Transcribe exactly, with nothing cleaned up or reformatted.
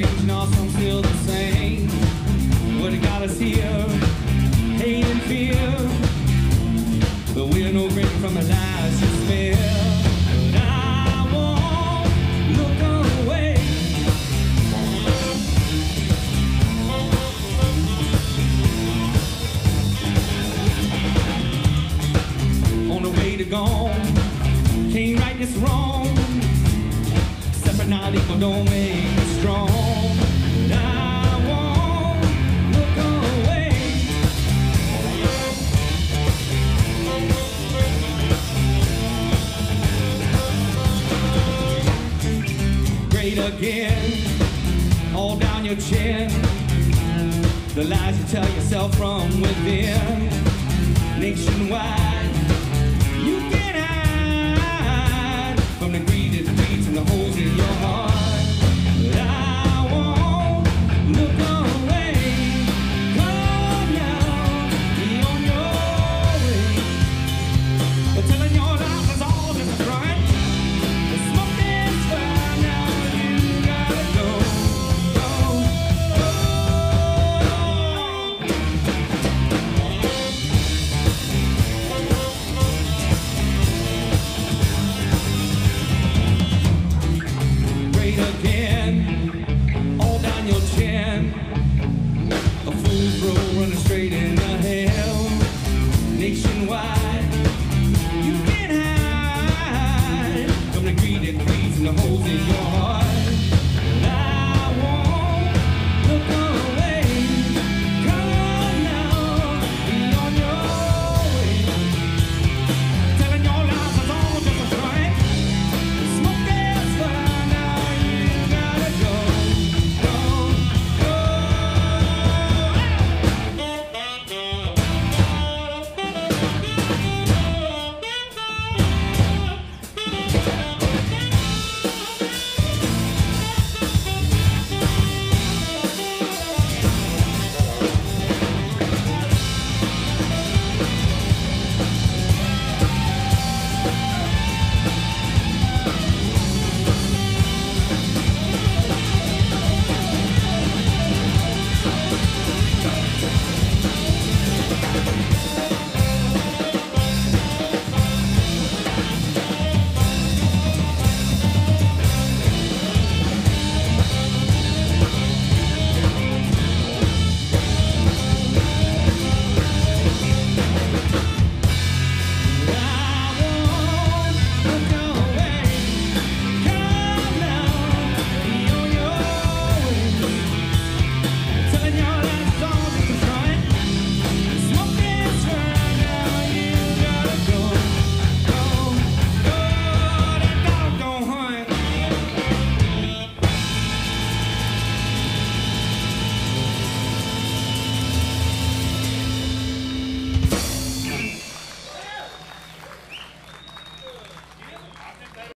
changing, all some still the same. What it got us here, hate and fear. But we're no great from the lies you spare. But I won't look away. On the way to gone, can't right this wrong. Separate not equal don't make us strong. But I won't look away. Great again, all down your chin. The lies you tell yourself from within. Nationwide, you can hide from the greed that feeds and the holes in your heart. But I won't look away. Come now, be on your way. But telling your life is all in the front. The smoke is fire now, you gotta go, go, go. Great again.